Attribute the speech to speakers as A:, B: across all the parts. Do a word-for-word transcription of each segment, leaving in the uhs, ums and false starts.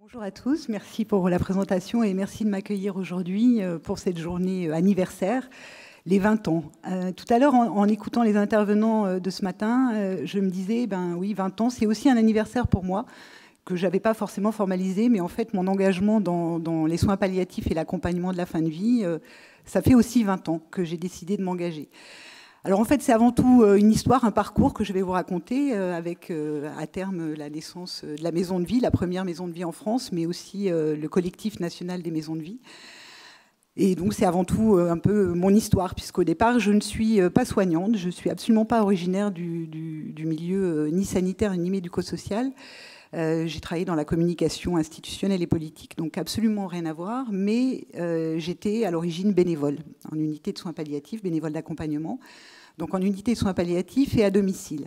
A: Bonjour à tous, merci pour la présentation et merci de m'accueillir aujourd'hui pour cette journée anniversaire, les vingt ans. Euh, tout à l'heure, en, en écoutant les intervenants de ce matin, euh, je me disais, ben oui, vingt ans, c'est aussi un anniversaire pour moi, que je n'avais pas forcément formalisé, mais en fait, mon engagement dans, dans les soins palliatifs et l'accompagnement de la fin de vie, euh, ça fait aussi vingt ans que j'ai décidé de m'engager. Alors en fait, c'est avant tout une histoire, un parcours que je vais vous raconter avec à terme la naissance de la maison de vie, la première maison de vie en France, mais aussi le collectif national des maisons de vie. Et donc c'est avant tout un peu mon histoire, puisqu'au départ, je ne suis pas soignante, je ne suis absolument pas originaire du, du, du milieu ni sanitaire ni médico-social. Euh, j'ai travaillé dans la communication institutionnelle et politique, donc absolument rien à voir, mais euh, j'étais à l'origine bénévole, en unité de soins palliatifs, bénévole d'accompagnement, donc en unité de soins palliatifs et à domicile.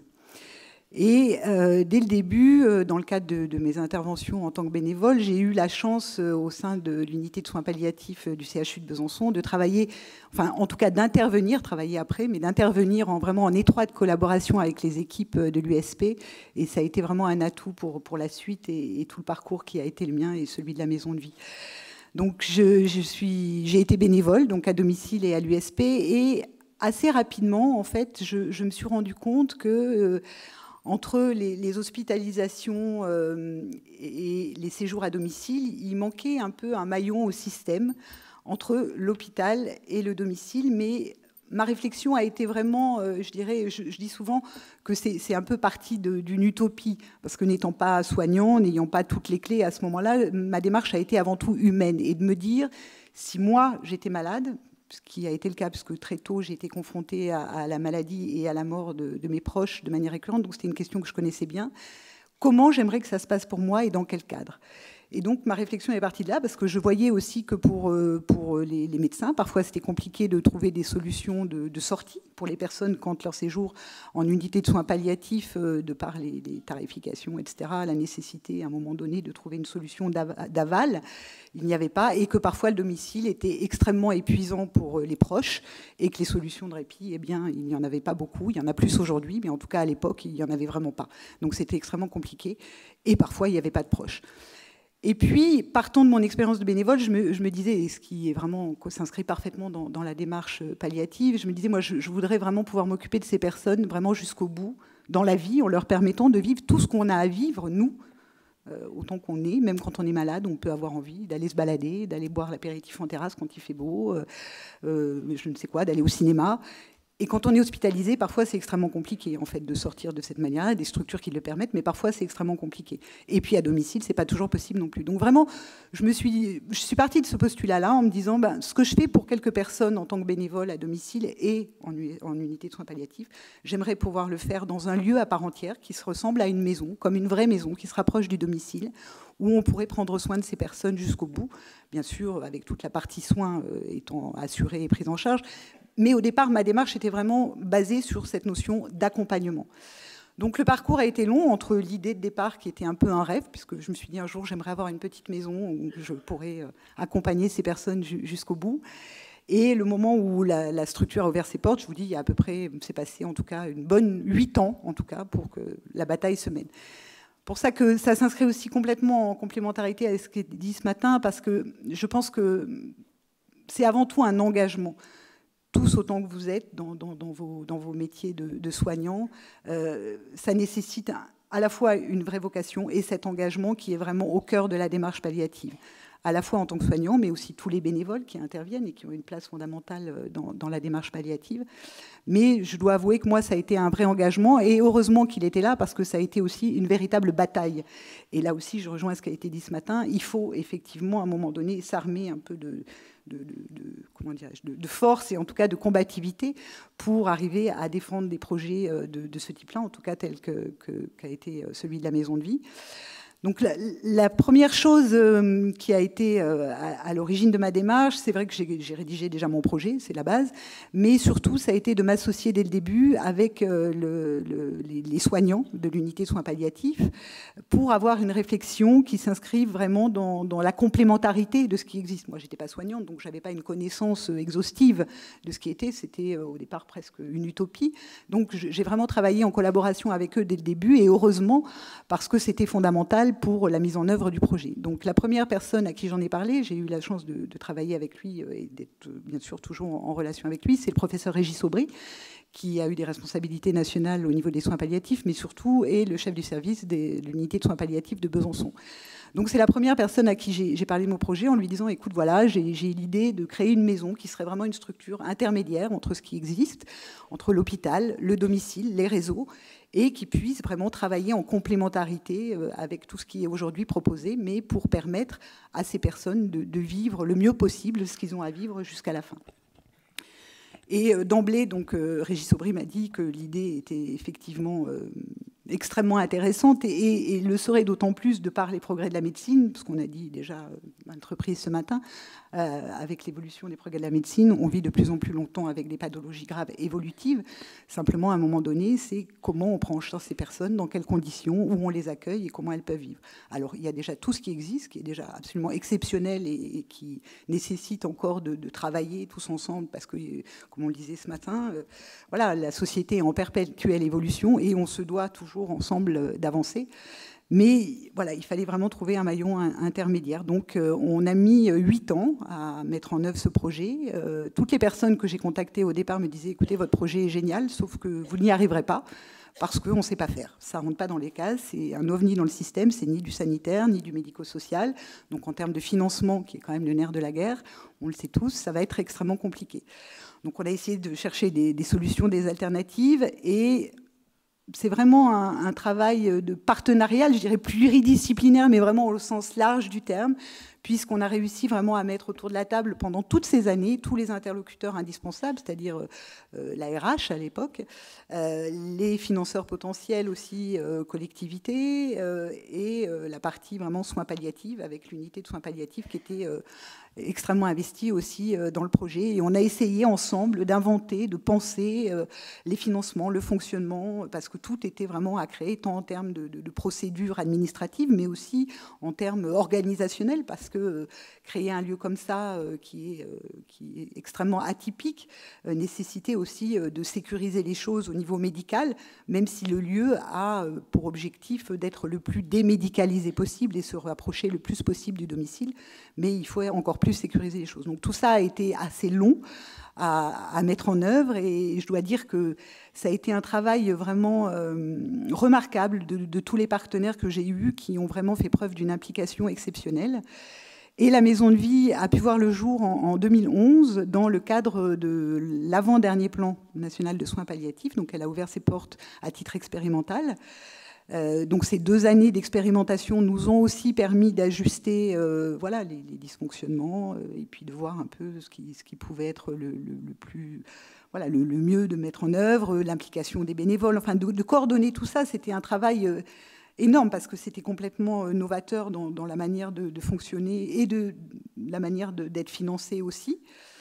A: Et euh, dès le début, euh, dans le cadre de, de mes interventions en tant que bénévole, j'ai eu la chance, euh, au sein de l'unité de soins palliatifs euh, du C H U de Besançon, de travailler, enfin en tout cas d'intervenir, travailler après, mais d'intervenir en, vraiment en étroite collaboration avec les équipes de l'U S P. Et ça a été vraiment un atout pour, pour la suite et, et tout le parcours qui a été le mien et celui de la maison de vie. Donc je, je suis, j'ai été bénévole, donc à domicile et à l'U S P. Et assez rapidement, en fait, je, je me suis rendu compte que... Euh, entre les, les hospitalisations euh, et les séjours à domicile, il manquait un peu un maillon au système entre l'hôpital et le domicile. Mais ma réflexion a été vraiment, euh, je dirais, je, je dis souvent que c'est un peu parti d'une utopie, parce que n'étant pas soignant, n'ayant pas toutes les clés à ce moment-là, ma démarche a été avant tout humaine. Et de me dire, si moi j'étais malade, ce qui a été le cas, parce que très tôt, j'ai été confrontée à, à la maladie et à la mort de, de mes proches de manière récurrente, donc c'était une question que je connaissais bien. Comment j'aimerais que ça se passe pour moi et dans quel cadre ? Et donc, ma réflexion est partie de là, parce que je voyais aussi que pour, pour les, les médecins, parfois, c'était compliqué de trouver des solutions de, de sortie pour les personnes quand leur séjour en unité de soins palliatifs, de par les, les tarifications, et cetera, la nécessité, à un moment donné, de trouver une solution d'aval, il n'y avait pas, et que parfois, le domicile était extrêmement épuisant pour les proches, et que les solutions de répit, eh bien, il n'y en avait pas beaucoup. Il y en a plus aujourd'hui, mais en tout cas, à l'époque, il n'y en avait vraiment pas. Donc, c'était extrêmement compliqué, et parfois, il n'y avait pas de proches. Et puis, partant de mon expérience de bénévole, je me, je me disais, et ce qui est vraiment s'inscrit parfaitement dans, dans la démarche palliative, je me disais, moi, je, je voudrais vraiment pouvoir m'occuper de ces personnes vraiment jusqu'au bout, dans la vie, en leur permettant de vivre tout ce qu'on a à vivre, nous, euh, autant qu'on est, même quand on est malade, on peut avoir envie d'aller se balader, d'aller boire l'apéritif en terrasse quand il fait beau, euh, euh, je ne sais quoi, d'aller au cinéma. Et quand on est hospitalisé, parfois c'est extrêmement compliqué en fait de sortir de cette manière. Il y a des structures qui le permettent, mais parfois c'est extrêmement compliqué. Et puis à domicile, c'est pas toujours possible non plus. Donc vraiment, je me suis, je suis partie de ce postulat-là en me disant, ben, ce que je fais pour quelques personnes en tant que bénévole à domicile et en, en unité de soins palliatifs, j'aimerais pouvoir le faire dans un lieu à part entière qui se ressemble à une maison, comme une vraie maison, qui se rapproche du domicile, où on pourrait prendre soin de ces personnes jusqu'au bout, bien sûr avec toute la partie soins étant assurée et prise en charge. Mais au départ, ma démarche était vraiment basée sur cette notion d'accompagnement. Donc le parcours a été long entre l'idée de départ qui était un peu un rêve, puisque je me suis dit un jour j'aimerais avoir une petite maison où je pourrais accompagner ces personnes jusqu'au bout. Et le moment où la, la structure a ouvert ses portes, je vous dis, il y a à peu près, c'est passé en tout cas une bonne huit ans en tout cas pour que la bataille se mène. Pour ça que ça s'inscrit aussi complètement en complémentarité avec ce qui est dit ce matin, parce que je pense que c'est avant tout un engagement. Tous autant que vous êtes dans, dans, dans, vos, dans vos métiers de, de soignants, euh, ça nécessite à la fois une vraie vocation et cet engagement qui est vraiment au cœur de la démarche palliative, à la fois en tant que soignant, mais aussi tous les bénévoles qui interviennent et qui ont une place fondamentale dans, dans la démarche palliative. Mais je dois avouer que moi, ça a été un vrai engagement, et heureusement qu'il était là, parce que ça a été aussi une véritable bataille. Et là aussi, je rejoins ce qui a été dit ce matin, il faut effectivement, à un moment donné, s'armer un peu de... De, de, de, comment de, de force et en tout cas de combativité pour arriver à défendre des projets de, de ce type-là, en tout cas tel que, que, qu'a été celui de la maison de vie. Donc la, la première chose euh, qui a été euh, à, à l'origine de ma démarche, c'est vrai que j'ai rédigé déjà mon projet, c'est la base, mais surtout ça a été de m'associer dès le début avec euh, le, le, les, les soignants de l'unité soins palliatifs pour avoir une réflexion qui s'inscrive vraiment dans, dans la complémentarité de ce qui existe. Moi, j'étais pas soignante, donc j'avais pas une connaissance exhaustive de ce qui était. C'était euh, au départ presque une utopie. Donc j'ai vraiment travaillé en collaboration avec eux dès le début, et heureusement, parce que c'était fondamental fondamentale pour la mise en œuvre du projet. Donc la première personne à qui j'en ai parlé, j'ai eu la chance de, de travailler avec lui et d'être bien sûr toujours en relation avec lui, c'est le professeur Régis Aubry, qui a eu des responsabilités nationales au niveau des soins palliatifs, mais surtout est le chef du service de l'unité de soins palliatifs de Besançon. Donc c'est la première personne à qui j'ai parlé de mon projet en lui disant, écoute, voilà, j'ai l'idée de créer une maison qui serait vraiment une structure intermédiaire entre ce qui existe, entre l'hôpital, le domicile, les réseaux, et qui puisse vraiment travailler en complémentarité avec tout ce qui est aujourd'hui proposé, mais pour permettre à ces personnes de, de vivre le mieux possible ce qu'ils ont à vivre jusqu'à la fin. Et d'emblée, donc, euh, Régis Aubry m'a dit que l'idée était effectivement euh, extrêmement intéressante et, et, et le serait d'autant plus de par les progrès de la médecine, parce qu'on a dit déjà euh, maintes reprises ce matin, euh, avec l'évolution des progrès de la médecine, on vit de plus en plus longtemps avec des pathologies graves évolutives. Simplement, à un moment donné, c'est comment on prend en charge ces personnes, dans quelles conditions, où on les accueille et comment elles peuvent vivre. Alors, il y a déjà tout ce qui existe, qui est déjà absolument exceptionnel et, et qui nécessite encore de, de travailler tous ensemble, parce que, comme on le disait ce matin, euh, voilà, la société est en perpétuelle évolution et on se doit toujours ensemble d'avancer. Mais voilà, il fallait vraiment trouver un maillon intermédiaire. Donc, euh, on a mis huit ans à mettre en œuvre ce projet. Euh, toutes les personnes que j'ai contactées au départ me disaient, écoutez, votre projet est génial, sauf que vous n'y arriverez pas parce qu'on ne sait pas faire. Ça ne rentre pas dans les cases, c'est un ovni dans le système, c'est ni du sanitaire, ni du médico-social. Donc, en termes de financement, qui est quand même le nerf de la guerre, on le sait tous, ça va être extrêmement compliqué. Donc, on a essayé de chercher des, des solutions, des alternatives, et c'est vraiment un, un travail de partenariat, je dirais pluridisciplinaire, mais vraiment au sens large du terme, puisqu'on a réussi vraiment à mettre autour de la table pendant toutes ces années tous les interlocuteurs indispensables, c'est-à-dire euh, la R H à l'époque, euh, les financeurs potentiels aussi, euh, collectivités, euh, et euh, la partie vraiment soins palliatifs, avec l'unité de soins palliatifs qui était euh, extrêmement investie aussi euh, dans le projet. Et on a essayé ensemble d'inventer, de penser euh, les financements, le fonctionnement, parce que tout était vraiment à créer, tant en termes de, de, de procédures administratives, mais aussi en termes organisationnels, parce que euh, créer un lieu comme ça, euh, qui, est, euh, qui est extrêmement atypique, euh, nécessitait aussi euh, de sécuriser les choses au niveau médical, même si le lieu a euh, pour objectif d'être le plus démédicalisé possible et se rapprocher le plus possible du domicile, mais il faut encore plus sécuriser les choses. Donc tout ça a été assez long à, à mettre en œuvre, et je dois dire que ça a été un travail vraiment euh, remarquable de, de tous les partenaires que j'ai eus, qui ont vraiment fait preuve d'une implication exceptionnelle. Et la maison de vie a pu voir le jour en, en deux mille onze dans le cadre de l'avant-dernier plan national de soins palliatifs. Donc elle a ouvert ses portes à titre expérimental. Euh, donc ces deux années d'expérimentation nous ont aussi permis d'ajuster euh, voilà, les, les dysfonctionnements euh, et puis de voir un peu ce qui, ce qui pouvait être le, le, le plus... Voilà, le, le mieux de mettre en œuvre, l'implication des bénévoles, enfin de, de coordonner tout ça. C'était un travail euh, énorme parce que c'était complètement euh, novateur dans, dans la manière de, de fonctionner et de la manière d'être financé aussi.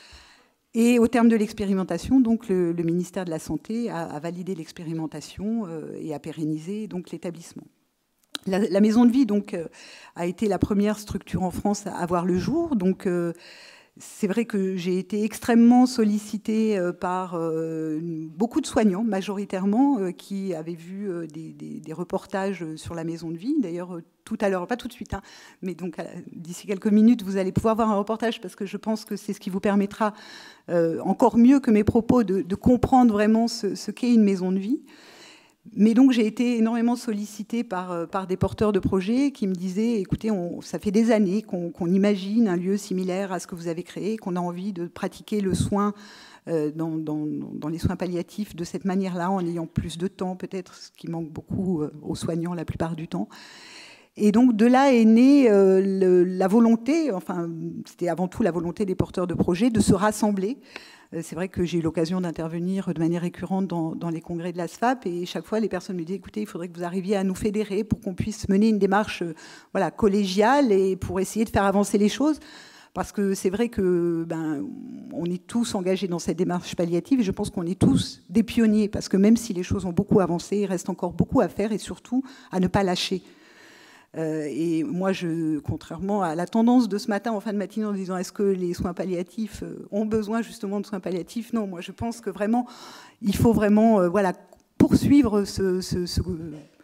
A: Et au terme de l'expérimentation, donc le, le ministère de la Santé a, a validé l'expérimentation euh, et a pérennisé donc l'établissement. La, la maison de vie donc euh, a été la première structure en France à avoir le jour. Donc euh, c'est vrai que j'ai été extrêmement sollicitée euh, par euh, beaucoup de soignants, majoritairement, euh, qui avaient vu euh, des, des, des reportages sur la maison de vie. D'ailleurs, tout à l'heure, pas tout de suite, hein, mais donc d'ici quelques minutes, vous allez pouvoir voir un reportage, parce que je pense que c'est ce qui vous permettra, euh, encore mieux que mes propos, de, de comprendre vraiment ce, ce qu'est une maison de vie. Mais donc, j'ai été énormément sollicitée par, par des porteurs de projets qui me disaient, écoutez, on, ça fait des années qu'on qu'on imagine un lieu similaire à ce que vous avez créé, qu'on a envie de pratiquer le soin euh, dans, dans, dans les soins palliatifs de cette manière-là, en ayant plus de temps, peut-être, ce qui manque beaucoup euh, aux soignants la plupart du temps. Et donc, de là est née euh, le, la volonté, enfin, c'était avant tout la volonté des porteurs de projets, de se rassembler. C'est vrai que j'ai eu l'occasion d'intervenir de manière récurrente dans, dans les congrès de l'A S F A P, et chaque fois, les personnes me disaient, écoutez, il faudrait que vous arriviez à nous fédérer pour qu'on puisse mener une démarche voilà, collégiale et pour essayer de faire avancer les choses. Parce que c'est vrai que ben, on est tous engagés dans cette démarche palliative, et je pense qu'on est tous des pionniers, parce que même si les choses ont beaucoup avancé, il reste encore beaucoup à faire, et surtout à ne pas lâcher. Euh, et moi, je, contrairement à la tendance de ce matin en fin de matinée en disant est-ce que les soins palliatifs ont besoin justement de soins palliatifs, non, moi je pense que vraiment, il faut vraiment euh, voilà, poursuivre ce, ce, ce,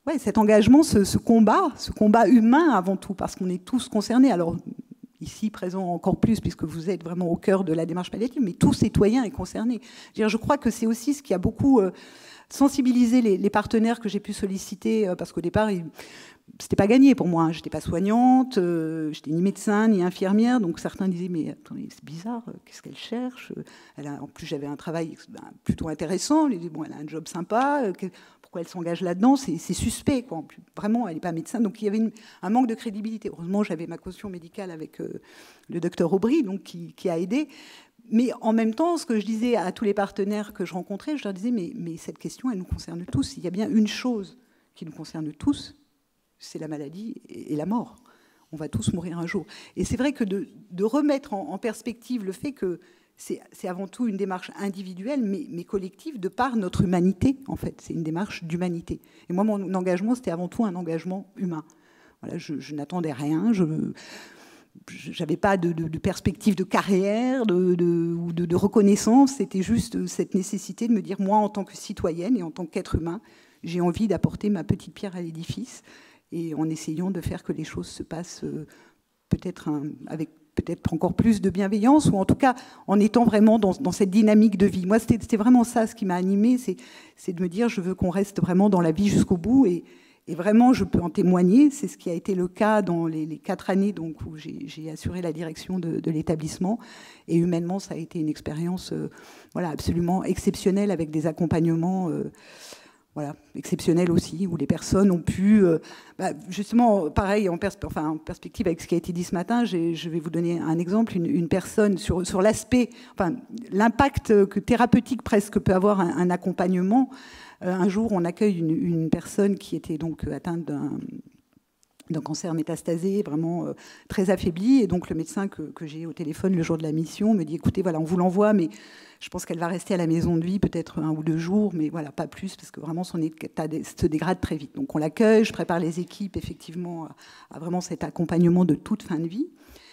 A: ouais, cet engagement, ce, ce combat, ce combat humain avant tout, parce qu'on est tous concernés. Alors, ici présent encore plus, puisque vous êtes vraiment au cœur de la démarche palliative, mais tout citoyen est concerné. Je, dire, je crois que c'est aussi ce qui a beaucoup euh, sensibilisé les, les partenaires que j'ai pu solliciter, euh, parce qu'au départ, ils, c'était pas gagné pour moi. Hein. J'étais pas soignante, euh, j'étais ni médecin, ni infirmière, donc certains disaient, mais attendez, c'est bizarre, euh, qu'est-ce qu'elle cherche elle a, En plus, j'avais un travail ben, plutôt intéressant, ils disaient, bon, elle a un job sympa, euh, pourquoi elle s'engage là-dedans, c'est, c'est suspect, quoi. Plus, vraiment, elle n'est pas médecin, donc il y avait une, un manque de crédibilité. Heureusement, j'avais ma caution médicale avec euh, le docteur Aubry, donc, qui, qui a aidé. Mais en même temps, ce que je disais à tous les partenaires que je rencontrais, je leur disais, mais, mais cette question, elle nous concerne tous. Il y a bien une chose qui nous concerne tous, c'est la maladie et la mort. On va tous mourir un jour. Et c'est vrai que de, de remettre en, en perspective le fait que c'est, c'est avant tout une démarche individuelle, mais, mais collective, de par notre humanité, en fait. C'est une démarche d'humanité. Et moi, mon engagement, c'était avant tout un engagement humain. Voilà, je, je n'attendais rien, je n'avais pas de, de, de perspective de carrière de, de, ou de, de reconnaissance. C'était juste cette nécessité de me dire, moi, en tant que citoyenne et en tant qu'être humain, j'ai envie d'apporter ma petite pierre à l'édifice, et en essayant de faire que les choses se passent euh, peut-être un, avec peut-être encore plus de bienveillance, ou en tout cas en étant vraiment dans, dans cette dynamique de vie. Moi, c'était, c'était vraiment ça ce qui m'a animée, c'est, c'est de me dire, je veux qu'on reste vraiment dans la vie jusqu'au bout, et, et vraiment, je peux en témoigner, c'est ce qui a été le cas dans les, les quatre années donc, où j'ai, j'ai assuré la direction de, de l'établissement, et humainement, ça a été une expérience euh, voilà, absolument exceptionnelle, avec des accompagnements euh, Voilà, exceptionnel aussi, où les personnes ont pu, euh, bah, justement, pareil, en, pers- enfin, en perspective avec ce qui a été dit ce matin, j'ai, je vais vous donner un exemple, une, une personne sur, sur l'aspect, enfin, l'impact que, thérapeutique presque peut avoir un, un accompagnement. Euh, un jour, on accueille une, une personne qui était donc atteinte d'un, d'un cancer métastasé, vraiment euh, très affaibli, et donc le médecin que, que j'ai au téléphone le jour de la mission me dit, écoutez, voilà, on vous l'envoie, mais je pense qu'elle va rester à la maison de vie peut-être un ou deux jours, mais voilà, pas plus, parce que vraiment son état se dégrade très vite. Donc on l'accueille, je prépare les équipes effectivement à, à vraiment cet accompagnement de toute fin de vie.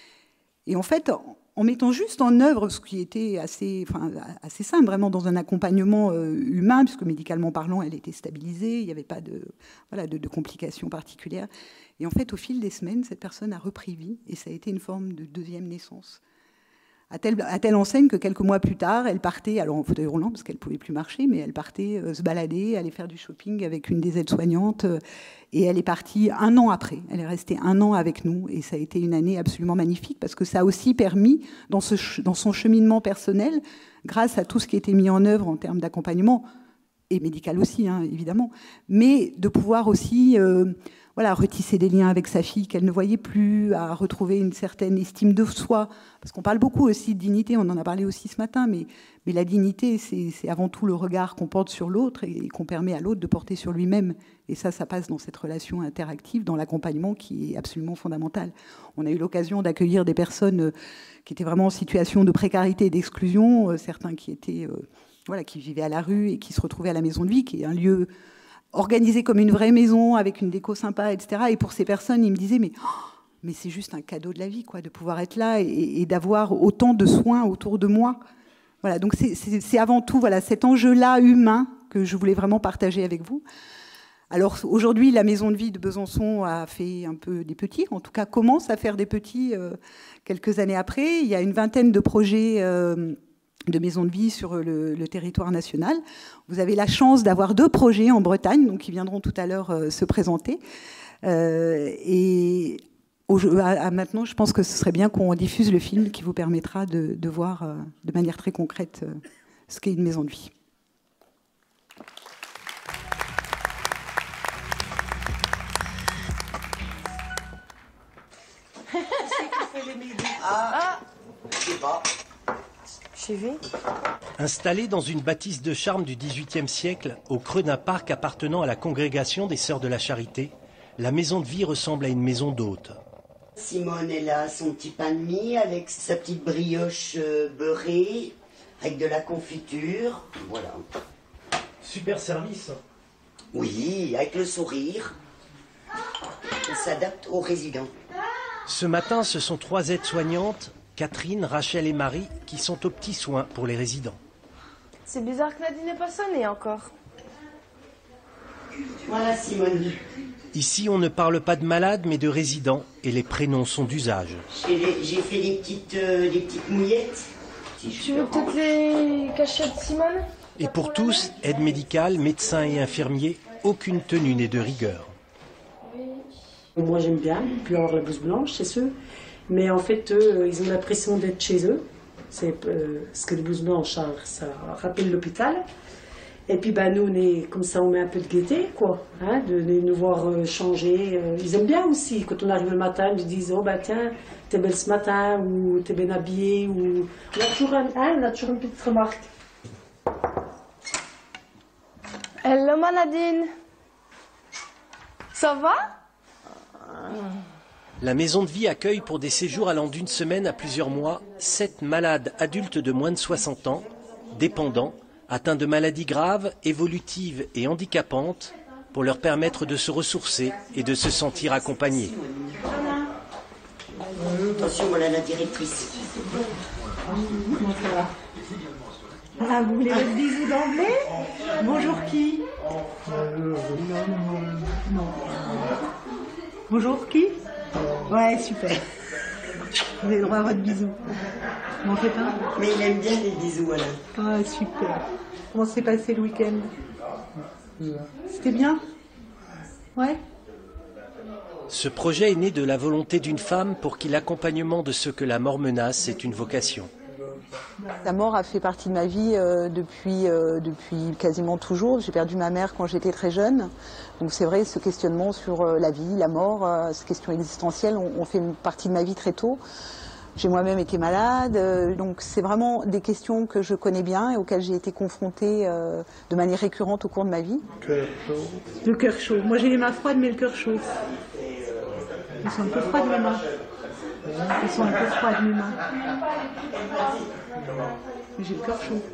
A: Et en fait, en mettant juste en œuvre ce qui était assez, enfin, assez simple, vraiment dans un accompagnement euh, humain, puisque médicalement parlant, elle était stabilisée, il n'y avait pas de, voilà, de, de complications particulières. Et en fait, au fil des semaines, cette personne a repris vie, et ça a été une forme de deuxième naissance. À telle, à telle enseigne que quelques mois plus tard, elle partait, alors en fauteuil roulant, parce qu'elle ne pouvait plus marcher, mais elle partait euh, se balader, aller faire du shopping avec une des aides-soignantes, euh, et elle est partie un an après. Elle est restée un an avec nous, et ça a été une année absolument magnifique, parce que ça a aussi permis, dans, ce, dans son cheminement personnel, grâce à tout ce qui a été mis en œuvre en termes d'accompagnement, et médical aussi, hein, évidemment, mais de pouvoir aussi... Euh, Voilà, retisser des liens avec sa fille qu'elle ne voyait plus, à retrouver une certaine estime de soi. Parce qu'on parle beaucoup aussi de dignité, on en a parlé aussi ce matin, mais, mais la dignité, c'est, c'est avant tout le regard qu'on porte sur l'autre et, et qu'on permet à l'autre de porter sur lui-même. Et ça, ça passe dans cette relation interactive, dans l'accompagnement qui est absolument fondamental. On a eu l'occasion d'accueillir des personnes qui étaient vraiment en situation de précarité et d'exclusion, certains qui étaient, euh, voilà, qui vivaient à la rue et qui se retrouvaient à la maison de vie, qui est un lieu organisé comme une vraie maison, avec une déco sympa, et cetera. Et pour ces personnes, ils me disaient, mais, oh, mais c'est juste un cadeau de la vie, quoi, de pouvoir être là et, et d'avoir autant de soins autour de moi. Voilà, donc c'est, c'est, c'est avant tout voilà, cet enjeu-là humain que je voulais vraiment partager avec vous. Alors aujourd'hui, la maison de vie de Besançon a fait un peu des petits, en tout cas commence à faire des petits euh, quelques années après. Il y a une vingtaine de projets euh, de maisons de vie sur le, le territoire national. Vous avez la chance d'avoir deux projets en Bretagne, donc qui viendront tout à l'heure euh, se présenter. Euh, et au, à, à maintenant, je pense que ce serait bien qu'on diffuse le film qui vous permettra de, de voir euh, de manière très concrète euh, ce qu'est une maison de vie.
B: Ah, je sais pas.
C: J'ai vu.
D: Installée dans une bâtisse de charme du dix-huitième siècle, au creux d'un parc appartenant à la congrégation des Sœurs de la Charité, la maison de vie ressemble à une maison d'hôte.
B: Simone, elle a son petit pain de mie avec sa petite brioche euh, beurrée, avec de la confiture. Voilà.
D: Super service.
B: Oui, avec le sourire. Elle s'adapte aux résidents.
D: Ce matin, ce sont trois aides-soignantes, Catherine, Rachel et Marie, qui sont aux petits soins pour les résidents.
C: C'est bizarre que Nadine n'ait pas sonné encore.
B: Voilà Simone.
D: Ici, on ne parle pas de malades, mais de résidents, et les prénoms sont d'usage.
B: J'ai fait des petites, euh, des petites mouillettes. Si
C: Tu veux peut-être les cachettes, Simone?
D: Et pour tous, aide médicale, médecins et infirmiers, aucune tenue n'est de rigueur.
E: Moi j'aime bien, puis avoir la blouse blanche, c'est sûr. Mais en fait, eux, ils ont l'impression d'être chez eux. C'est euh, parce que les blouses blanches, ça, ça rappelle l'hôpital. Et puis ben, nous, on est comme ça, on met un peu de gaieté, quoi, hein, de, de nous voir euh, changer. Euh, ils aiment bien aussi, quand on arrive le matin, ils nous disent, oh ben tiens, t'es belle ce matin, ou t'es bien habillée, ou... On a toujours, un, hein, on a toujours une petite remarque.
C: Hello, ma Nadine. Ça va?
D: La maison de vie accueille pour des séjours allant d'une semaine à plusieurs mois sept malades adultes de moins de soixante ans, dépendants, atteints de maladies graves, évolutives et handicapantes, pour leur permettre de se ressourcer et de se sentir accompagnés.
B: Attention, voilà la directrice.
A: Comment ça va? Ah, vous voulez votre bisou d'emblée? Bonjour qui? Non. Bonjour qui? Ouais, super. Vous avez le droit à votre bisou. Vous m'en faites un?
B: Mais il aime bien les bisous, Alain.
A: Ah, super. Comment s'est passé le week-end? C'était bien? Ouais?
D: Ce projet est né de la volonté d'une femme pour qui l'accompagnement de ceux que la mort menace est une vocation.
F: La mort a fait partie de ma vie euh, depuis, euh, depuis quasiment toujours. J'ai perdu ma mère quand j'étais très jeune. Donc c'est vrai, ce questionnement sur euh, la vie, la mort, euh, ces questions existentielles ont, ont fait partie de ma vie très tôt. J'ai moi-même été malade, euh, donc c'est vraiment des questions que je connais bien et auxquelles j'ai été confrontée euh, de manière récurrente au cours de ma vie.
A: Cœur chaud. Le cœur chaud. Moi j'ai les mains froides mais le cœur chaud. Ils sont un peu froides mes mains. Ils sont un peu froides mes mains. Mais j'ai le cœur chaud.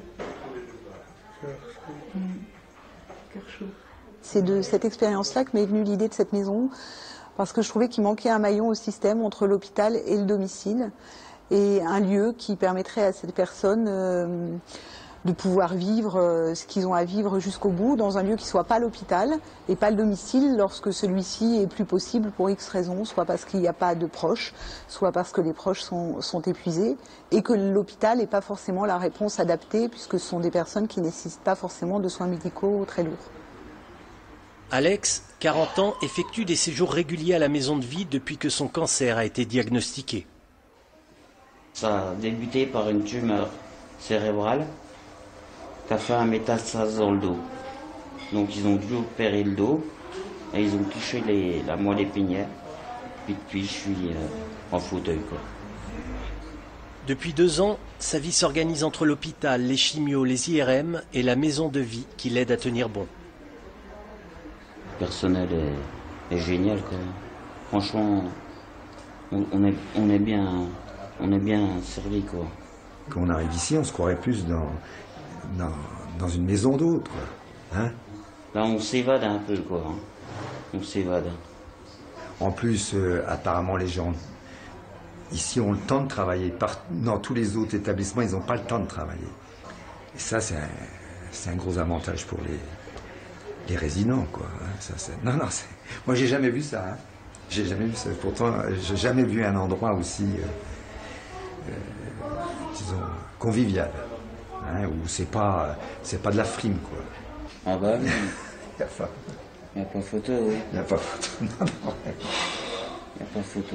A: Mmh. Cœur chaud.
F: C'est de cette expérience-là que m'est venue l'idée de cette maison, parce que je trouvais qu'il manquait un maillon au système entre l'hôpital et le domicile, et un lieu qui permettrait à ces personnes euh, de pouvoir vivre euh, ce qu'ils ont à vivre jusqu'au bout, dans un lieu qui ne soit pas l'hôpital et pas le domicile lorsque celui-ci est plus possible pour X raisons, soit parce qu'il n'y a pas de proches, soit parce que les proches sont, sont épuisés, et que l'hôpital n'est pas forcément la réponse adaptée, puisque ce sont des personnes qui ne nécessitent pas forcément de soins médicaux très lourds.
D: Alex, quarante ans, effectue des séjours réguliers à la maison de vie depuis que son cancer a été diagnostiqué.
G: Ça a débuté par une tumeur cérébrale qui a fait un métastase dans le dos. Donc ils ont dû opérer le dos et ils ont touché les, la moelle épinière. Puis depuis je suis euh, en fauteuil, quoi.
D: Depuis deux ans, sa vie s'organise entre l'hôpital, les chimios, les I R M et la maison de vie qui l'aide à tenir bon.
G: Le personnel est, est génial, quoi. Franchement, on, on, est, on, est bien, on est bien servi, quoi.
H: Quand on arrive ici, on se croirait plus dans, dans, dans une maison d'hôte, quoi. Hein?
G: Là, on s'évade un peu, quoi. Hein. On s'évade.
H: En plus, euh, apparemment, les gens ici ont le temps de travailler. Par... Dans tous les autres établissements, ils n'ont pas le temps de travailler. Et ça, c'est un, c'est un gros avantage pour les... les résidents, quoi. Ça, non, non, moi, j'ai jamais vu ça. Hein. J'ai jamais vu ça. Pourtant, j'ai jamais vu un endroit aussi, euh, euh, disons, convivial, hein, où c'est pas, c'est pas de la frime, quoi.
G: Ah bah, il
H: n'y a pas.
G: Il n'y a pas photo, oui.
H: Il n'y a pas photo. Non, non.
G: Il n'y a pas photo.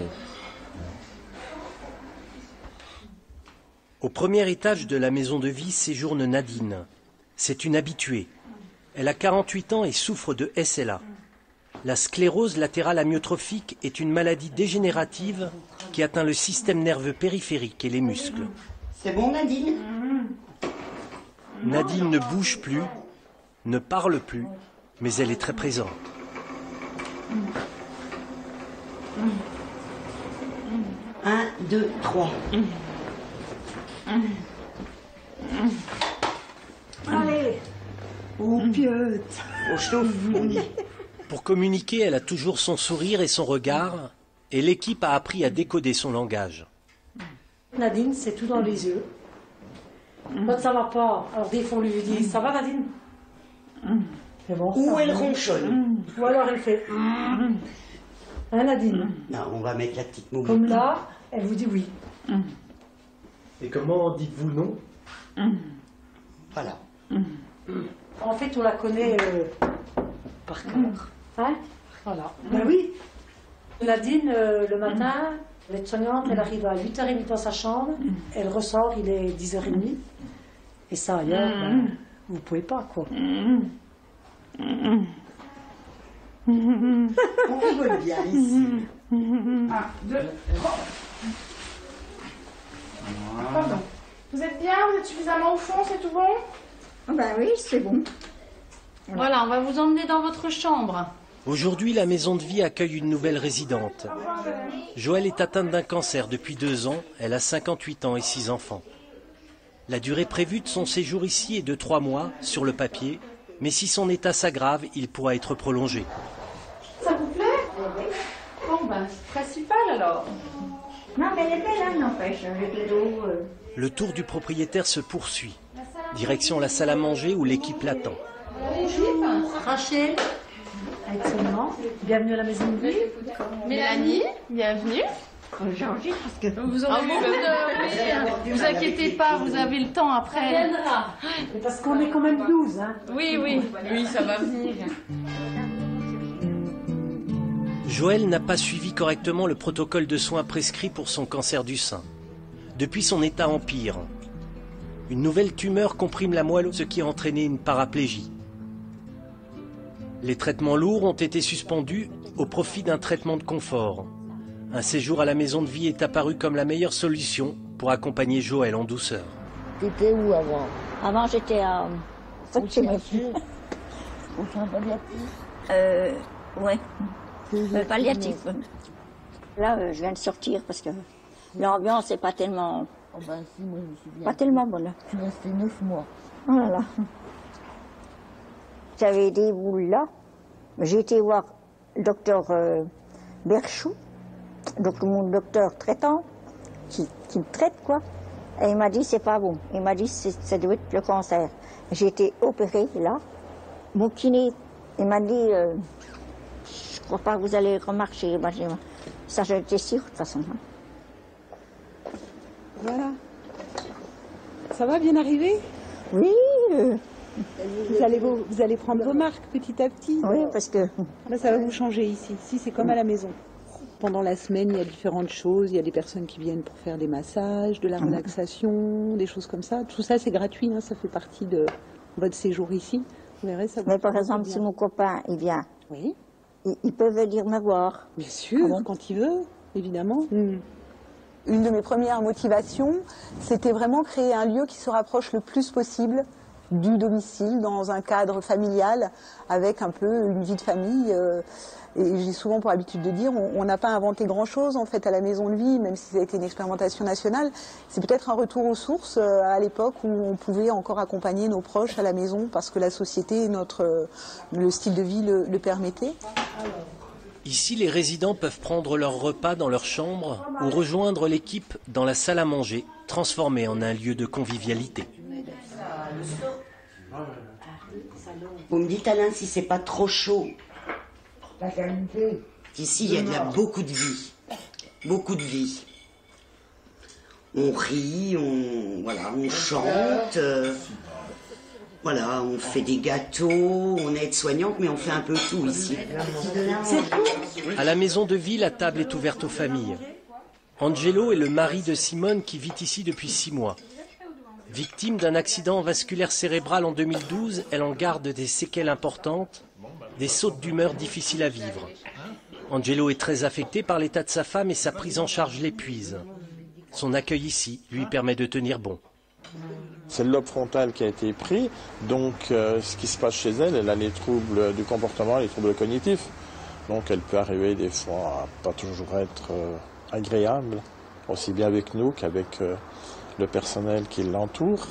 D: Au premier étage de la maison de vie séjourne Nadine. C'est une habituée. Elle a quarante-huit ans et souffre de S L A. La sclérose latérale amyotrophique est une maladie dégénérative qui atteint le système nerveux périphérique et les muscles.
B: C'est bon, Nadine?
D: Nadine ne bouge plus, ne parle plus, mais elle est très présente.
B: Un, deux, trois.
A: Allez. Oh, pieute.
B: On chauffe, on y.
D: Pour communiquer, elle a toujours son sourire et son regard, et l'équipe a appris à décoder son langage.
E: Nadine, c'est tout dans les yeux. Quand ça va pas, alors des fois on lui dit, ça va Nadine? Bon,
B: Ou
E: ça,
B: elle ronchonne.
E: Mmh. Ou alors elle fait... Mmh. Hein, Nadine?
B: Non, on va mettre la petite mobilité.
E: Comme là, elle vous dit oui. Mmh.
D: Et comment dites-vous non?
E: Mmh.
B: Voilà.
E: Mmh. En fait, on la connaît euh, par cœur. Mmh. Hein? Voilà. Mmh. Ben oui. Nadine, euh, le matin, l'aide-soignante, elle arrive à huit heures trente dans sa chambre. Mmh. Elle ressort, il est dix heures trente. Et ça, ailleurs, mmh. ben, vous ne pouvez pas, quoi. Mmh. Mmh.
B: On rigole bien ici.
C: Un, deux, trois. Pardon. Vous êtes bien? Vous êtes suffisamment au fond? C'est tout bon?
I: Oh ben oui, c'est bon. Voilà, on va vous emmener dans votre chambre.
D: Aujourd'hui, la maison de vie accueille une nouvelle résidente. Joëlle est atteinte d'un cancer depuis deux ans. Elle a cinquante-huit ans et six enfants. La durée prévue de son séjour ici est de trois mois sur le papier, mais si son état s'aggrave, il pourra être prolongé.
C: Ça vous plaît?
I: Bon ben, c'est principal alors. Non mais elle est belle, hein, n'empêche, avec le dos... Euh...
D: Le tour du propriétaire se poursuit. Direction la salle à manger où l'équipe l'attend.
E: Rachel, excellent. Bienvenue à la maison de vie.
C: Mélanie, bienvenue.
I: Georgie, parce que...
C: Vous aurez beaucoup de... Ne vous inquiétez pas, vous avez le temps après.
E: Parce qu'on est quand même douze, hein.
C: Oui, oui, oui, ça va venir.
D: Joëlle n'a pas suivi correctement le protocole de soins prescrit pour son cancer du sein. Depuis, son état empire. Une nouvelle tumeur comprime la moelle, ce qui a entraîné une paraplégie. Les traitements lourds ont été suspendus au profit d'un traitement de confort. Un séjour à la maison de vie est apparu comme la meilleure solution pour accompagner Joëlle en douceur.
J: T'étais où avant?
I: Avant j'étais à...
J: Au C M C. Au soin palliatif.
I: Euh... Ouais. Euh, palliatif. Là, euh, je viens de sortir parce que l'ambiance n'est pas tellement...
J: Oh ben si, moi je me souviens.
I: Pas tellement bonne.
J: Je suis restée neuf mois.
I: Oh là là. J'avais des boules là. J'ai été voir le docteur euh, Berchou, donc mon docteur traitant, qui, qui me traite quoi. Et il m'a dit c'est pas bon. Il m'a dit ça doit être le cancer. J'ai été opérée là. Mon kiné, il m'a dit euh, je crois pas que vous allez remarcher. Bah, ça j'étais sûre de toute façon.
F: Voilà. Ça va, bien arrivé?
I: Oui. Euh...
F: Vous allez, vous, vous allez prendre vos marques petit à petit.
I: Oui, parce que...
F: Là, ça va vous changer ici. Ici, c'est comme à la maison. Pendant la semaine, il y a différentes choses. Il y a des personnes qui viennent pour faire des massages, de la relaxation, des choses comme ça. Tout ça, c'est gratuit. Hein, ça fait partie de votre séjour ici. Vous verrez, ça vous...
I: Mais par exemple, si mon copain, il vient,
F: oui.
I: il, il peut venir me voir.
F: Bien sûr, ah bon, quand il veut, évidemment. Mm.
K: Une de mes premières motivations, c'était vraiment créer un lieu qui se rapproche le plus possible du domicile, dans un cadre familial, avec un peu une vie de famille. Euh, et j'ai souvent pour habitude de dire, on n'a pas inventé grand-chose en fait à la maison de vie, même si ça a été une expérimentation nationale. C'est peut-être un retour aux sources euh, à l'époque où on pouvait encore accompagner nos proches à la maison parce que la société, notre, euh, le style de vie le, le permettait.
D: Ici, les résidents peuvent prendre leur repas dans leur chambre ou rejoindre l'équipe dans la salle à manger, transformée en un lieu de convivialité.
B: Vous me dites, Alain, si c'est pas trop chaud.
J: La qualité.
B: Ici, il y a, y a beaucoup de vie. Beaucoup de vie. On rit, on, voilà, on chante. Euh, voilà, on fait des gâteaux, on est aide-soignante, mais on fait un peu tout ici.
D: À la maison de vie, la table est ouverte aux familles. Angelo est le mari de Simone qui vit ici depuis six mois. Victime d'un accident vasculaire cérébral en deux mille douze, elle en garde des séquelles importantes, des sautes d'humeur difficiles à vivre. Angelo est très affecté par l'état de sa femme et sa prise en charge l'épuise. Son accueil ici lui permet de tenir bon.
L: C'est le lobe frontal qui a été pris, donc euh, ce qui se passe chez elle, elle a les troubles du comportement, les troubles cognitifs. Donc elle peut arriver des fois à pas toujours être euh, agréable, aussi bien avec nous qu'avec euh, le personnel qui l'entoure.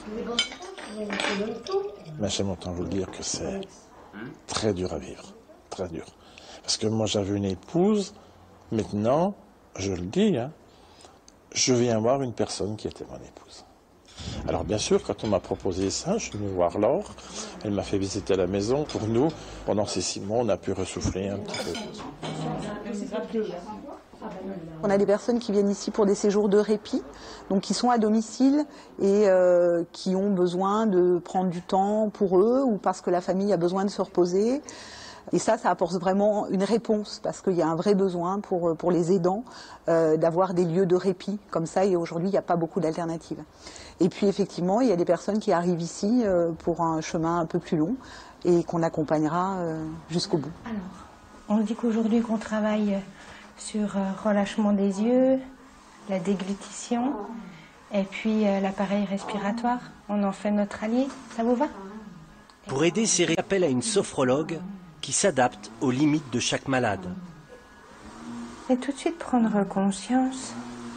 L: Mais j'aime autant vous le dire que c'est très dur à vivre, très dur. Parce que moi j'avais une épouse, maintenant, je le dis, hein, je viens voir une personne qui était mon épouse. Alors bien sûr, quand on m'a proposé ça, je suis venu voir Laure, elle m'a fait visiter la maison. Pour nous, pendant ces six mois, on a pu ressouffler un petit peu.
F: On a des personnes qui viennent ici pour des séjours de répit, donc qui sont à domicile et euh, qui ont besoin de prendre du temps pour eux ou parce que la famille a besoin de se reposer. Et ça, ça apporte vraiment une réponse parce qu'il y a un vrai besoin pour, pour les aidants euh, d'avoir des lieux de répit comme ça, et aujourd'hui, il n'y a pas beaucoup d'alternatives. Et puis effectivement, il y a des personnes qui arrivent ici euh, pour un chemin un peu plus long et qu'on accompagnera euh, jusqu'au bout.
M: Alors, on dit qu'aujourd'hui qu'on travaille sur euh, relâchement des yeux, la déglutition et puis euh, l'appareil respiratoire. On en fait notre allié, ça vous va?
D: Pour aider, Cérélie appelle à une sophrologue qui s'adapte aux limites de chaque malade.
M: Et tout de suite prendre conscience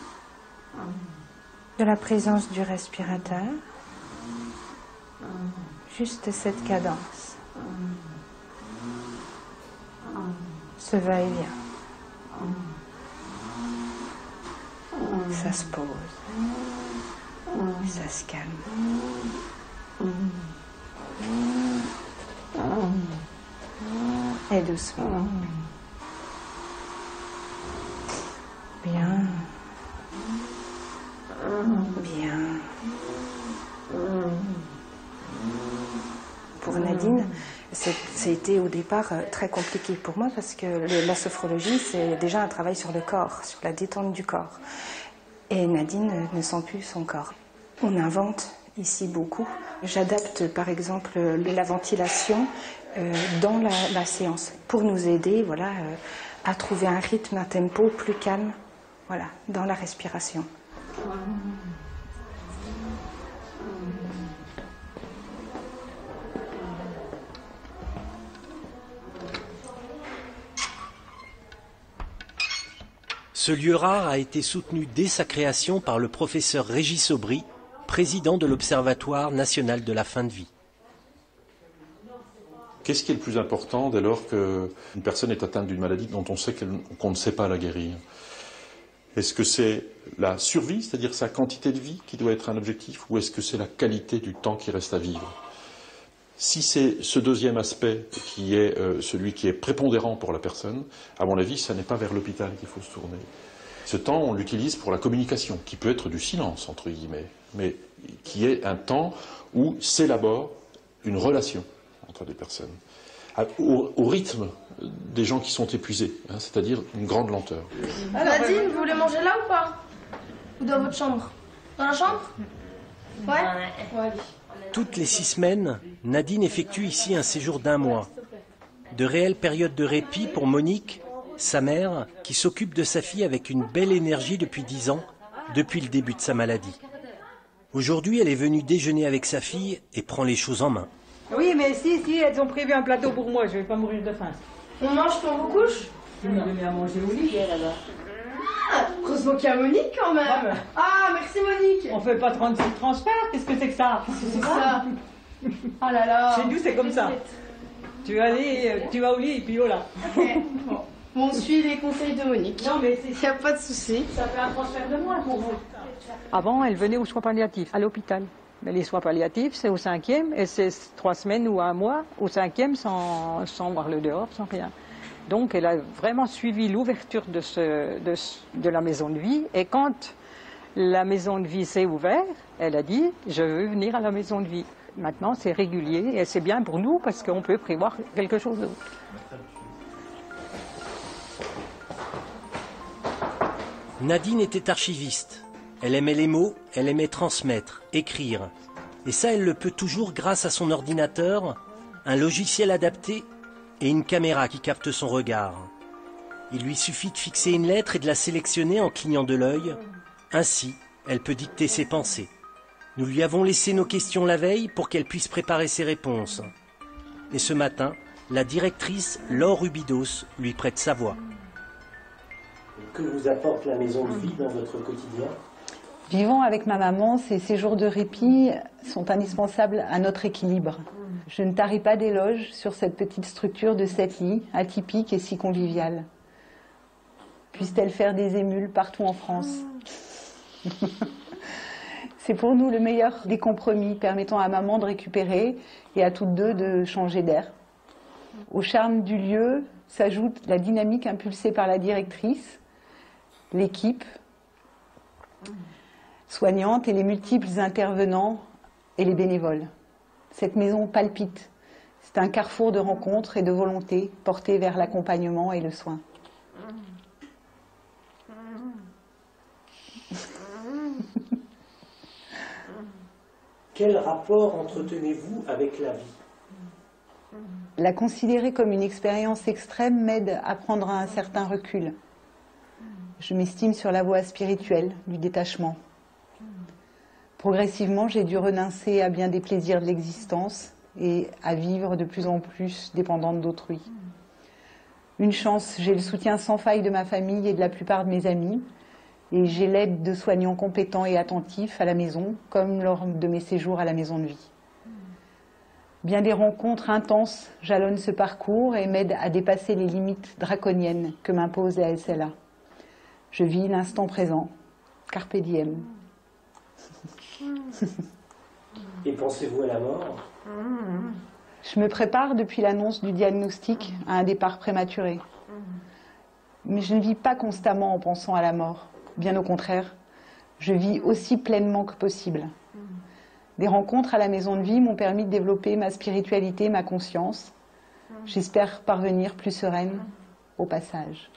M: de la présence du respirateur, juste cette cadence, ce va-et-vient. Ça se pose, ça se calme. Et doucement. Bien. Bien. Pour Nadine, c'était au départ très compliqué pour moi parce que le, la sophrologie, c'est déjà un travail sur le corps, sur la détente du corps. Et Nadine ne sent plus son corps. On invente ici beaucoup. J'adapte par exemple la ventilation euh, dans la, la séance pour nous aider, voilà, euh, à trouver un rythme, un tempo plus calme, voilà, dans la respiration.
D: Ce lieu rare a été soutenu dès sa création par le professeur Régis Aubry, président de l'Observatoire national de la fin de vie.
N: Qu'est-ce qui est le plus important dès lors qu'une personne est atteinte d'une maladie dont on sait qu'on ne sait pas la guérir? Est-ce que c'est la survie, c'est-à-dire sa quantité de vie qui doit être un objectif, ou est-ce que c'est la qualité du temps qui reste à vivre? Si c'est ce deuxième aspect qui est euh, celui qui est prépondérant pour la personne, à mon avis, ça n'est pas vers l'hôpital qu'il faut se tourner. Ce temps, on l'utilise pour la communication, qui peut être du silence, entre guillemets, mais qui est un temps où s'élabore une relation entre des personnes, au, au rythme des gens qui sont épuisés, hein, c'est-à-dire une grande lenteur.
C: Nadine, vous voulez manger là ou pas? Ou dans votre chambre? Dans la chambre? Ouais. Ouais, allez.
D: Toutes les six semaines, Nadine effectue ici un séjour d'un mois. De réelles périodes de répit pour Monique, sa mère, qui s'occupe de sa fille avec une belle énergie depuis dix ans, depuis le début de sa maladie. Aujourd'hui, elle est venue déjeuner avec sa fille et prend les choses en main.
O: Oui, mais si, si, elles ont prévu un plateau pour moi, je ne vais pas mourir de faim.
C: On mange quand on couche?
O: Je vais donner à manger au lit.
C: Ah, heureusement qu'il y a Monique quand même. Ah, ben. Ah, merci Monique.
O: On fait pas trente-six transferts, qu'est-ce que c'est que ça?
C: C'est ça. Oh là là.
O: Chez nous, c'est comme ça. Tu vas aller, tu vas au lit et puis voilà.
C: Okay. Bon. Bon, on suit les conseils de Monique.
O: Non, mais il
C: n'y a pas de souci.
O: Ça fait un transfert de moins pour vous. Avant, elle venait aux soins palliatifs, à l'hôpital. Mais les soins palliatifs, c'est au cinquième, et c'est trois semaines ou un mois au cinquième sans, sans voir le dehors, sans rien. Donc, elle a vraiment suivi l'ouverture de, ce, de, de la maison de vie. Et quand la maison de vie s'est ouverte, elle a dit « Je veux venir à la maison de vie ». Maintenant, c'est régulier et c'est bien pour nous parce qu'on peut prévoir quelque chose d'autre.
D: Nadine était archiviste. Elle aimait les mots, elle aimait transmettre, écrire. Et ça, elle le peut toujours grâce à son ordinateur, un logiciel adapté et une caméra qui capte son regard. Il lui suffit de fixer une lettre et de la sélectionner en clignant de l'œil. Ainsi, elle peut dicter ses pensées. Nous lui avons laissé nos questions la veille pour qu'elle puisse préparer ses réponses. Et ce matin, la directrice Laure Rubidos lui prête sa voix. Que vous apporte la maison de vie dans votre quotidien?
F: Vivant avec ma maman, ces séjours de répit sont indispensables à notre équilibre. Je ne tarie pas d'éloges sur cette petite structure de sept lits, atypique et si conviviale. Puisse-t-elle faire des émules partout en France? C'est pour nous le meilleur des compromis, permettant à maman de récupérer et à toutes deux de changer d'air. Au charme du lieu s'ajoute la dynamique impulsée par la directrice, l'équipe soignante et les multiples intervenants et les bénévoles. Cette maison palpite. C'est un carrefour de rencontres et de volontés portées vers l'accompagnement et le soin.
D: Quel rapport entretenez-vous avec la vie?
F: La considérer comme une expérience extrême m'aide à prendre un certain recul. Je m'estime sur la voie spirituelle du détachement. Progressivement, j'ai dû renoncer à bien des plaisirs de l'existence et à vivre de plus en plus dépendante d'autrui. Une chance, j'ai le soutien sans faille de ma famille et de la plupart de mes amis, et j'ai l'aide de soignants compétents et attentifs à la maison, comme lors de mes séjours à la maison de vie. Bien des rencontres intenses jalonnent ce parcours et m'aident à dépasser les limites draconiennes que m'impose la S L A. Je vis l'instant présent, carpe diem.
D: Et pensez-vous à la mort?
F: Je me prépare depuis l'annonce du diagnostic à un départ prématuré. Mais je ne vis pas constamment en pensant à la mort. Bien au contraire, je vis aussi pleinement que possible. Des rencontres à la maison de vie m'ont permis de développer ma spiritualité, ma conscience. J'espère parvenir plus sereine au passage.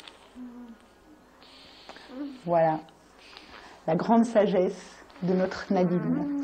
F: Voilà, la grande sagesse de notre Nadine.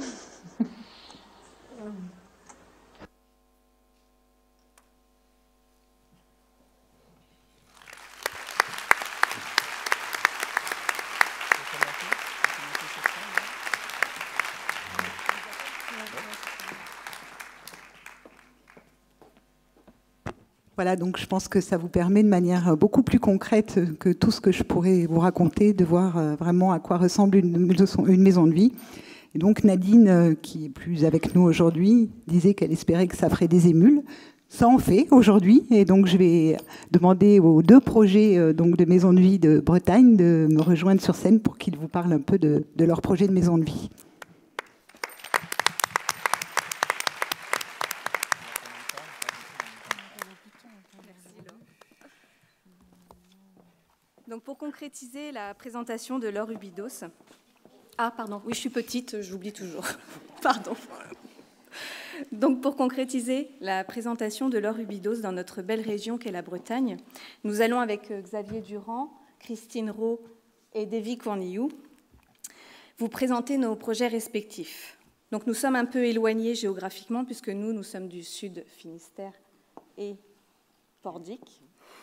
A: Voilà, donc je pense que ça vous permet de manière beaucoup plus concrète que tout ce que je pourrais vous raconter, de voir vraiment à quoi ressemble une maison de vie. Et donc Nadine, qui est plus avec nous aujourd'hui, disait qu'elle espérait que ça ferait des émules. Ça en fait aujourd'hui, et donc je vais demander aux deux projets donc, de maison de vie de Bretagne de me rejoindre sur scène pour qu'ils vous parlent un peu de, de leur projet de maison de vie.
P: Donc pour concrétiser la présentation de Laure Ubidos... Ah, pardon, oui, je suis petite, j'oublie toujours. Pardon. Donc pour concrétiser la présentation de Laure Ubidos dans notre belle région qu'est la Bretagne, nous allons avec Xavier Durand, Christine Rowe et Davy Cournillou vous présenter nos projets respectifs. Donc nous sommes un peu éloignés géographiquement puisque nous, nous sommes du sud Finistère et Pordic.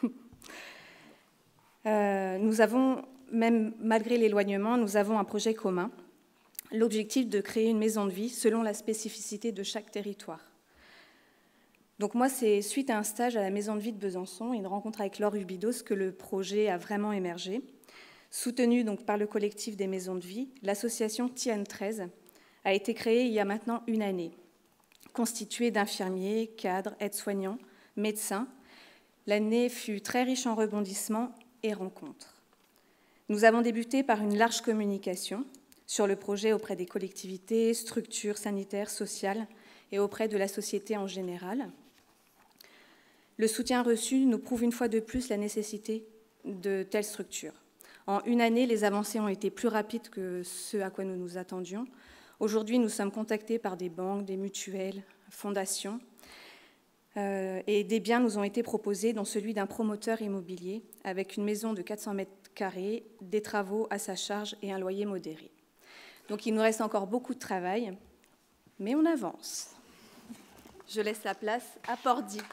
P: Euh, nous avons, même malgré l'éloignement, nous avons un projet commun, l'objectif de créer une maison de vie selon la spécificité de chaque territoire. Donc moi, c'est suite à un stage à la maison de vie de Besançon et une rencontre avec Laure Ubidos que le projet a vraiment émergé. Soutenu donc par le collectif des maisons de vie, l'association Tian treize a été créée il y a maintenant une année, constituée d'infirmiers, cadres, aides-soignants, médecins. L'année fut très riche en rebondissements et rencontres. Nous avons débuté par une large communication sur le projet auprès des collectivités, structures sanitaires, sociales et auprès de la société en général. Le soutien reçu nous prouve une fois de plus la nécessité de telles structures. En une année, les avancées ont été plus rapides que ce à quoi nous nous attendions. Aujourd'hui, nous sommes contactés par des banques, des mutuelles, fondations, Euh, et des biens nous ont été proposés, dont celui d'un promoteur immobilier avec une maison de quatre cents mètres carrés, des travaux à sa charge et un loyer modéré. Donc il nous reste encore beaucoup de travail, mais on avance. Je laisse la place à Pordic.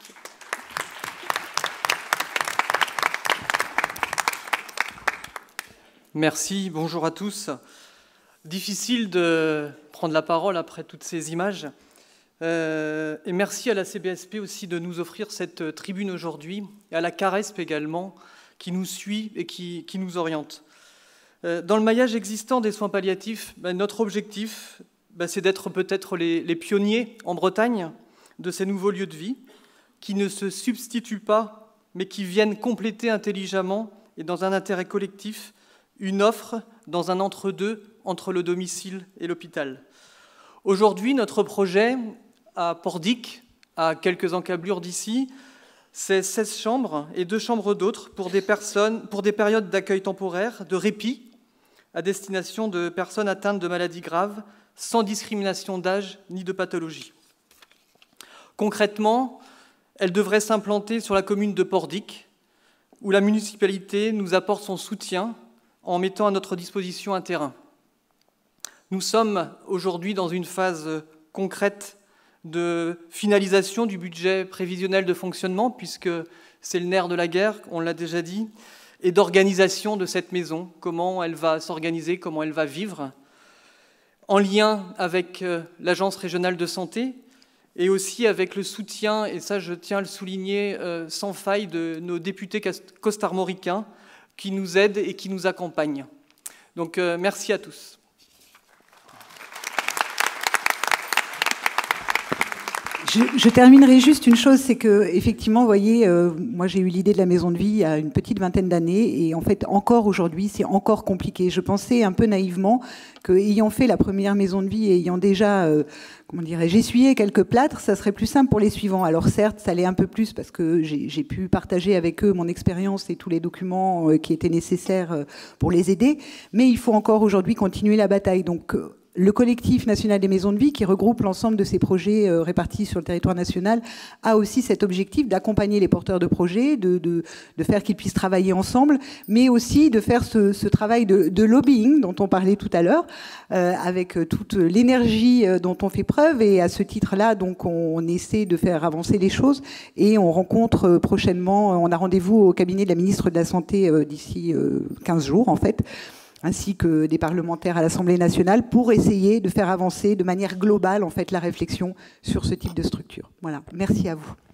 Q: Merci, bonjour à tous. Difficile de prendre la parole après toutes ces images. Euh, et merci à la C B S P aussi de nous offrir cette tribune aujourd'hui, et à la CARESP également, qui nous suit et qui, qui nous oriente. Euh, dans le maillage existant des soins palliatifs, ben, notre objectif, ben, c'est d'être peut-être les, les pionniers en Bretagne de ces nouveaux lieux de vie, qui ne se substituent pas, mais qui viennent compléter intelligemment et dans un intérêt collectif une offre dans un entre-deux entre le domicile et l'hôpital. Aujourd'hui, notre projet à Pordic, à quelques encablures d'ici, c'est seize chambres et deux chambres d'autres pour des personnes, pour des périodes d'accueil temporaire, de répit, à destination de personnes atteintes de maladies graves, sans discrimination d'âge ni de pathologie. Concrètement, elle devrait s'implanter sur la commune de Pordic, où la municipalité nous apporte son soutien en mettant à notre disposition un terrain. Nous sommes aujourd'hui dans une phase concrète de finalisation du budget prévisionnel de fonctionnement, puisque c'est le nerf de la guerre, on l'a déjà dit, et d'organisation de cette maison, comment elle va s'organiser, comment elle va vivre, en lien avec l'Agence régionale de santé, et aussi avec le soutien, et ça je tiens à le souligner euh, sans faille, de nos députés costarmoricains qui nous aident et qui nous accompagnent. Donc euh, merci à tous.
A: Je, je terminerai juste une chose, c'est que effectivement, vous voyez, euh, moi j'ai eu l'idée de la maison de vie il y a une petite vingtaine d'années, et en fait encore aujourd'hui, c'est encore compliqué. Je pensais un peu naïvement que, ayant fait la première maison de vie et ayant déjà, euh, comment dirais-je, essuyé quelques plâtres, ça serait plus simple pour les suivants. Alors certes, ça l'est un peu plus parce que j'ai pu partager avec eux mon expérience et tous les documents euh, qui étaient nécessaires euh, pour les aider, mais il faut encore aujourd'hui continuer la bataille. Donc euh, le collectif national des maisons de vie, qui regroupe l'ensemble de ces projets euh, répartis sur le territoire national, a aussi cet objectif d'accompagner les porteurs de projets, de, de, de faire qu'ils puissent travailler ensemble, mais aussi de faire ce, ce travail de, de lobbying dont on parlait tout à l'heure, euh, avec toute l'énergie dont on fait preuve. Et à ce titre-là, donc, on essaie de faire avancer les choses. Et on rencontre prochainement, on a rendez-vous au cabinet de la ministre de la Santé euh, d'ici euh, quinze jours, en fait, ainsi que des parlementaires à l'Assemblée nationale, pour essayer de faire avancer de manière globale en fait la réflexion sur ce type de structure. Voilà, merci à vous.